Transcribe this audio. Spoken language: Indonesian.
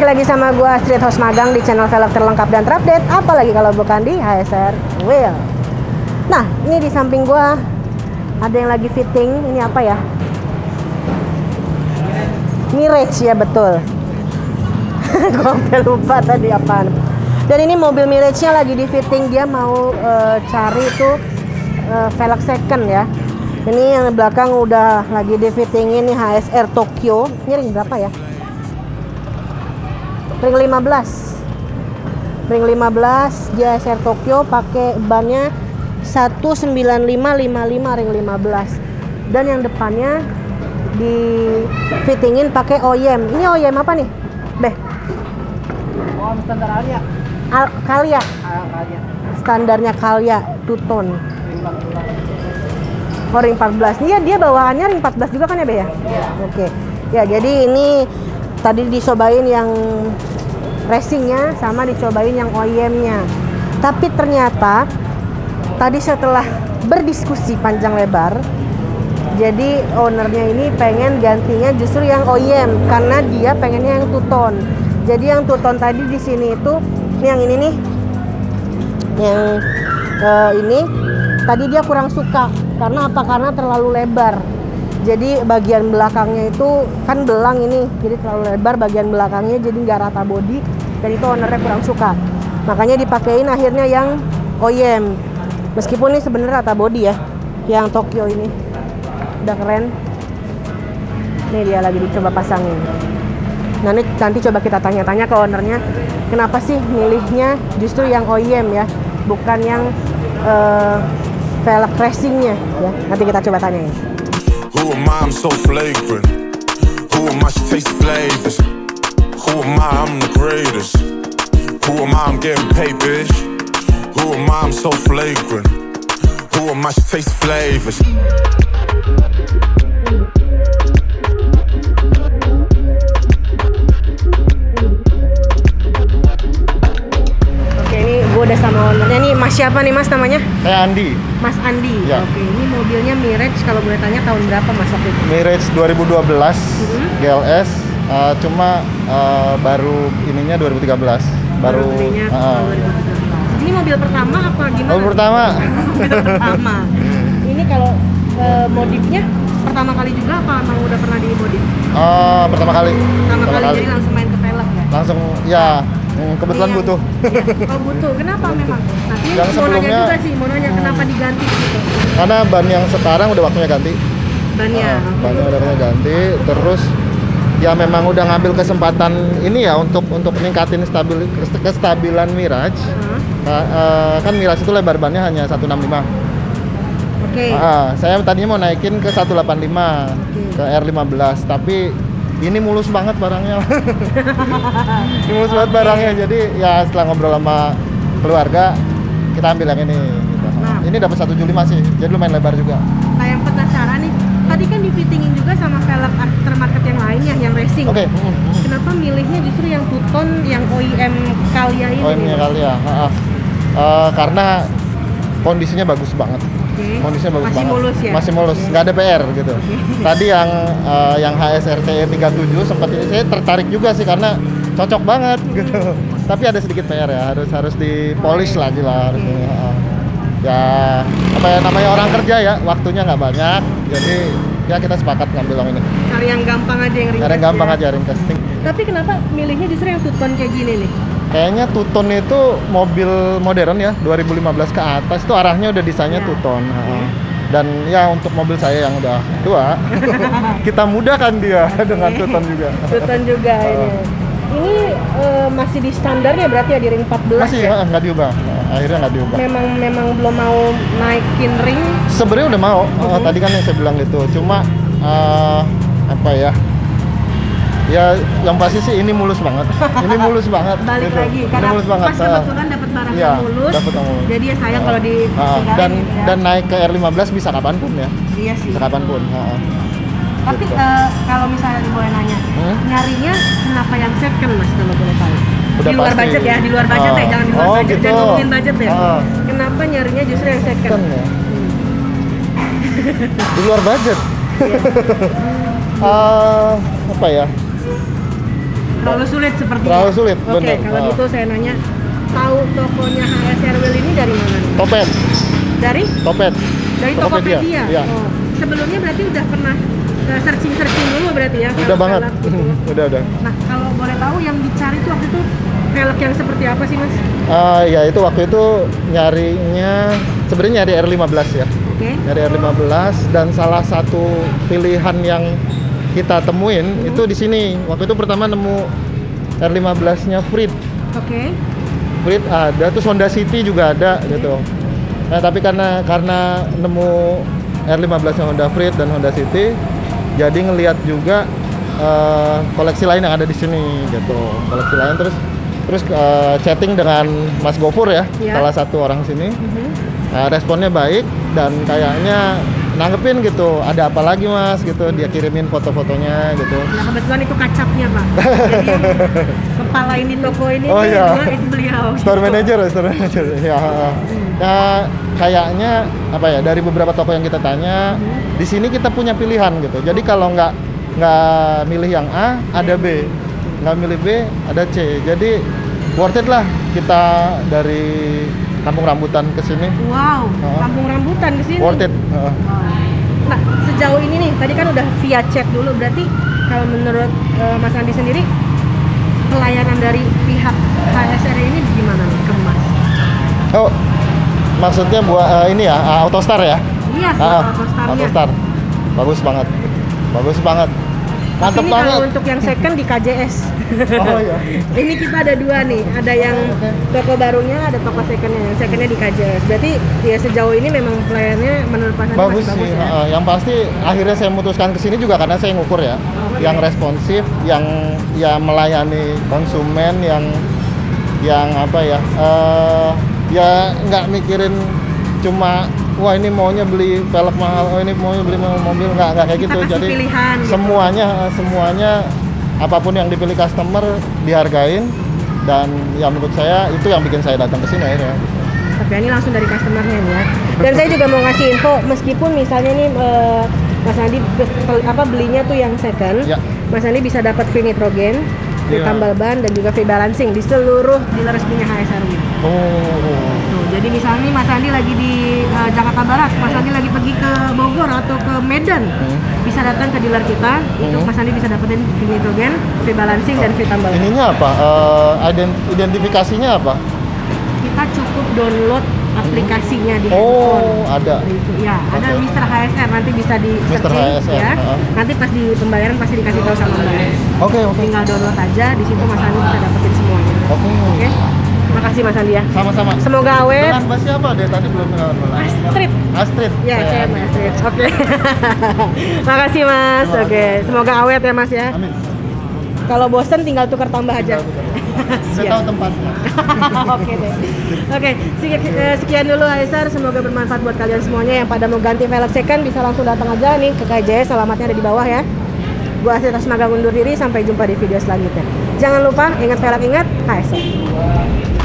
lagi sama gua Street House Magang di channel velg terlengkap dan terupdate, apalagi kalau bukan di HSR Wheel. Nah, ini di samping gua ada yang lagi fitting. Ini apa ya? Mirage ya, betul. Gua sampai lupa tadi apaan. Dan ini mobil Mirage-nya lagi di fitting. Dia mau cari itu velg second ya. Ini yang di belakang udah lagi di fittingin nih HSR Tokyo. Ini ring berapa ya? Ring 15. Ring 15 di HSR Tokyo, pakai bannya 19555 ring 15. Dan yang depannya di fittingin pakai OEM. Ini OEM apa nih, Beh? Oh, standar Alia. Kalia. Kalia. Standarnya Kalia, two-tone. Oh, ring 14. Iya, dia bawaannya ring 14 juga kan ya, Beh ya? Iya. Oke. Ya, jadi ini tadi dicobain yang racingnya sama dicobain yang OEM-nya. Tapi ternyata tadi setelah berdiskusi panjang lebar, jadi ownernya ini pengen gantinya justru yang OEM karena dia pengennya yang two-tone. Jadi yang two-tone tadi di sini itu yang ini nih, yang ini tadi dia kurang suka. Karena apa? Karena terlalu lebar. Jadi bagian belakangnya itu kan belang ini, jadi terlalu lebar bagian belakangnya, jadi nggak rata bodi, dan itu ownernya kurang suka. Makanya dipakein akhirnya yang OEM. Meskipun ini sebenarnya rata bodi ya, yang Tokyo ini udah keren. Ini dia lagi dicoba pasangin. Nanti coba kita tanya-tanya ke ownernya, kenapa sih milihnya justru yang OEM ya, bukan yang velg racingnya ya. Nanti kita coba tanyain. Who am I? I'm so flagrant. Who am I? She tastes flavors. Who am I? I'm the greatest. Who am I? I'm getting paid, bitch. Who am I? I'm so flagrant. Who am I? She tastes flavors. Udah sama ownernya nih. Mas siapa nih, Mas namanya? Saya Andi. Mas Andi. Ya. Oke, ini mobilnya Mirage, kalau boleh tanya tahun berapa Mas waktu itu? Mirage 2012 GLS, cuma baru ininya 2013. Baru belinya tahun 2013. Ini mobil pertama apa gimana? Mobil pertama. Mobil pertama. Ini kalau modifnya pertama kali juga apa emang udah pernah dimodif? Pertama kali. Pertama kali jadi langsung main ke velg ya? Langsung ya. Kebetulan iya, butuh. Iya. Oh butuh, kenapa memang? Nanti yang mau nanya sebelumnya, juga sih, mau nanya kenapa diganti gitu. Karena ban yang sekarang udah waktunya ganti. Bannya? Bannya udah waktunya ganti, terus ya memang udah ngambil kesempatan ini ya untuk ningkatin kestabilan Mirage. Kan Mirage itu lebar bannya hanya 165. Oke. Saya tadinya mau naikin ke 185, ke R15, tapi ini mulus banget barangnya. Ini mulus banget barangnya. Jadi ya setelah ngobrol sama keluarga, kita ambil yang ini gitu. Nah, ini dapat 175 sih. Jadi lumayan lebar juga. Nah, yang penasaran nih, tadi kan di fittingin juga sama velg aftermarket yang lain ya, yang racing. Oke. Kenapa milihnya justru yang two-tone, yang OEM Kalia ini? OEM Kalia. Karena kondisinya bagus banget. Kondisinya bagus masih banget. Mulus ya? Masih mulus, nggak ada PR gitu. Tadi yang HSR TE 37 sempat saya tertarik juga sih karena cocok banget gitu. Tapi ada sedikit PR ya, harus dipolish lagi lah. Ya apa ya, namanya orang kerja ya, waktunya nggak banyak. Jadi ya kita sepakat ngambil yang ini. Cari yang gampang aja, yang ringkas. Cari yang gampang aja, ringkas. Tapi kenapa milihnya justru yang two-tone kayak gini nih? Kayaknya two-tone itu mobil modern ya, 2015 ke atas itu arahnya udah desainnya two-tone. Dan ya untuk mobil saya yang udah tua, kita mudahkan dia dengan two-tone juga. Two-tone juga ini. Ini masih di standarnya berarti ya, di ring 14 masih ya? Nggak diubah, akhirnya nggak diubah. Memang belum mau naikin ring? Sebenarnya udah mau, tadi kan yang saya bilang gitu. Cuma apa ya? Ya yang pasti sih ini mulus banget. Ini mulus banget. Balik gitu. lagi karena mulus banget. pas kebetulan dapat barang Iya, yang mulus. Dapet yang mulus. Jadi ya sayang kalau di dan naik ke R15 bisa kapanpun ya. Iya sih. Bisa kapanpun. Tapi gitu. Kalau misalnya boleh nanya, nyarinya kenapa yang second Mas kalau boleh tahu? Udah di luar pasti. budget ya, di luar budget ya, jangan di luar budget, gitu. jangan ngomongin budget ya. Kenapa nyarinya justru yang second? Ya. Di luar budget. Apa ya? Terlalu sulit sepertinya. Terlalu sulit, Oke, bener. kalau gitu saya nanya, tahu tokonya HSR Wheel ini dari mana nih? Topet, Dari? Topet. Dari Tokopedia, Tokopedia. iya. Oh. Sebelumnya berarti udah pernah searching dulu berarti ya? Udah banget. velg gitu. Udah. Nah, kalau boleh tahu yang dicari tuh waktu itu velg yang seperti apa sih, Mas? Ya itu waktu itu nyarinya sebenarnya nyari R15 ya. Oke. Nyari R15 dan salah satu pilihan yang kita temuin itu di sini. Waktu itu pertama nemu R15-nya Freed. Oke. Freed ada, terus Honda City juga ada gitu. Nah, tapi karena nemu R15-nya Honda Freed dan Honda City, jadi ngelihat juga koleksi lain yang ada di sini gitu. Koleksi lain terus chatting dengan Mas Gofur ya, Ya. salah satu orang sini. Mhm. Responnya baik dan kayaknya nanggepin gitu, ada apa lagi Mas gitu, dia kirimin foto-fotonya gitu. Nah, kebetulan itu kacapnya, Pak. Jadi yang kepala ini toko ini Oh, nih, iya. dua itu beliau. Store gitu. manager ya. Ya kayaknya apa ya, dari beberapa toko yang kita tanya di sini kita punya pilihan gitu. Jadi kalau nggak milih yang A, ada B, nggak milih B, ada C. Jadi worth it lah kita dari Kampung Rambutan ke sini. Wow, Heeh. kampung rambutan di sini. Worth it. Wow. Nah, sejauh ini nih, tadi kan udah via chat dulu, berarti kalau menurut Mas Andi sendiri, pelayanan dari pihak HSR ini gimana nih ke Mas? Oh, maksudnya buat ini ya, Autostar ya? Iya, Autostar-nya. Autostar. Bagus banget. Bagus banget. Mas, Mantep ini banget. kalau untuk yang second di KJS. Oh iya. Ini kita ada dua nih, ada yang toko barunya, ada toko secondnya. Yang secondnya di KJS. Berarti ya sejauh ini memang pelayanannya menurut Mas Andi Bagus masih sih. bagus ya? Yang pasti akhirnya saya memutuskan ke sini juga karena saya ngukur ya, yang responsif, yang ya melayani konsumen, yang apa ya, ya nggak mikirin cuma wah ini maunya beli velg mahal, oh ini maunya beli mobil, nggak kayak Kita gitu. kasih Jadi pilihan gitu. semuanya apapun yang dipilih customer dihargain, dan ya menurut saya itu yang bikin saya datang ke sini akhirnya. Tapi ini langsung dari customernya nih ya. Dan saya juga mau ngasih info, meskipun misalnya nih Mas Andi belinya tuh yang second, Ya. Mas Andi bisa dapat free nitrogen, free Iya. tambal ban, dan juga free balancing di seluruh dealer resminya HSR Wheel. Oh. Tuh, jadi misalnya nih Mas Andi lagi di Jakarta Barat, Mas Andi lagi pergi ke Bogor atau ke Medan, bisa datang ke dealer kita, itu Mas Andi bisa dapetin free nitrogen, free balancing, dan free tambal ban. Ininya apa? Identifikasinya apa? Kita cukup download aplikasinya di handphone. Oh, ada. Itu ya, ada Oke. Mr. HSR, nanti bisa di Mr. searching HSR, ya. heeh. Nanti pas di pembayaran pasti dikasih tahu sama Mbak. Oke. Tinggal download aja, di situ Mas Andi bisa dapetin semuanya. Oke. Makasih Mas Andi ya. Sama-sama. Semoga awet. Dengan Mbak siapa deh? Tadi belum kenal. Astrid. Astrid. Ya, saya Mbak Astrid. Oke. Makasih Mas. Terima Oke, semoga awet ya Mas ya. Amin. Kalau bosen tinggal tukar tambah aja. Saya Siap. tahu tempatnya. Oke deh. Oke, sekian dulu HSR. Semoga bermanfaat buat kalian semuanya yang pada mau ganti velg second, bisa langsung datang aja nih ke KJS. Alamatnya ada di bawah ya. Gua Astrid Asmaga undur diri, sampai jumpa di video selanjutnya. Jangan lupa ingat velg, ingat HSR.